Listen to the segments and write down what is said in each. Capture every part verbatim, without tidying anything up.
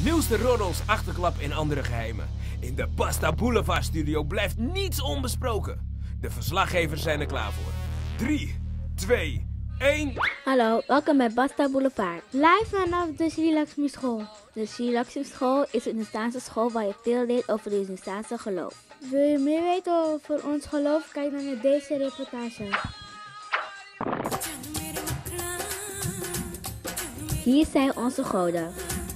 nieuwste roddels, achterklap en andere geheimen. In de Basta Boulevard studio blijft niets onbesproken. De verslaggevers zijn er klaar voor. drie, twee, één... Hallo, welkom bij Basta Boulevard. Live vanaf de Sri Lakshmi School. De Sri Lakshmi School is een Hindustaanse school waar je veel leert over het Hindustaanse geloof. Wil je meer weten over ons geloof? Kijk dan naar deze reportage. Hier zijn onze goden.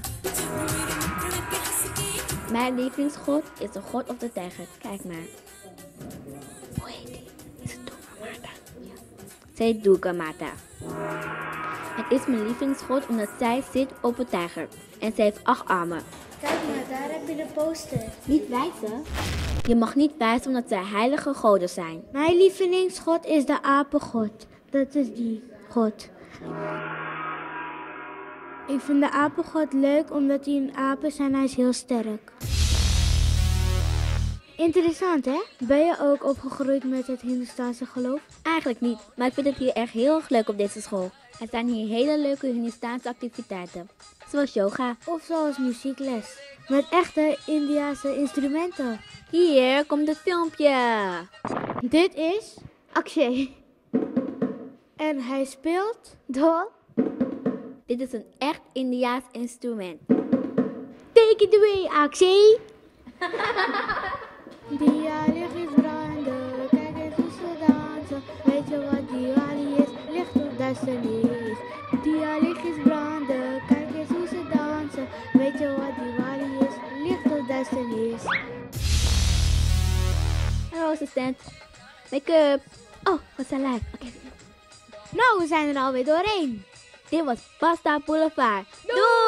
Mijn lievelingsgod is de god of de tijger. Kijk maar. Hoe heet die? Is het Durga Mata? Ja. Zij Durga Mata. Het is mijn lievelingsgod omdat zij zit op een tijger. En zij heeft acht armen. Kijk maar, daar heb je de poster. Niet wijzen. Je mag niet wijzen omdat zij heilige goden zijn. Mijn lievelingsgod is de apengod. Dat is die god. Ik vind de apengod leuk omdat hij een aap is en hij is heel sterk. Interessant, hè? Ben je ook opgegroeid met het Hindustaanse geloof? Eigenlijk niet, maar ik vind het hier echt heel erg leuk op deze school. Er zijn hier hele leuke Hindustaanse activiteiten, zoals yoga. Of zoals muziekles, met echte Indiase instrumenten. Hier komt het filmpje. Dit is Akshay. En hij speelt door... Dit is een echt Indiaas instrument. Take it away, Akshay! Diwali is branden, kijk eens hoe ze dansen. Weet je wat Diwali is? Licht of duisternis. Diwali is branden, kijk eens hoe ze dansen. Weet je wat Diwali is? Licht of duisternis. Hallo assistent. Make-up. Oh, we zijn live. Oké. Okay. Nou, we zijn er alweer doorheen. Dit was Basta Boulevard. Doei!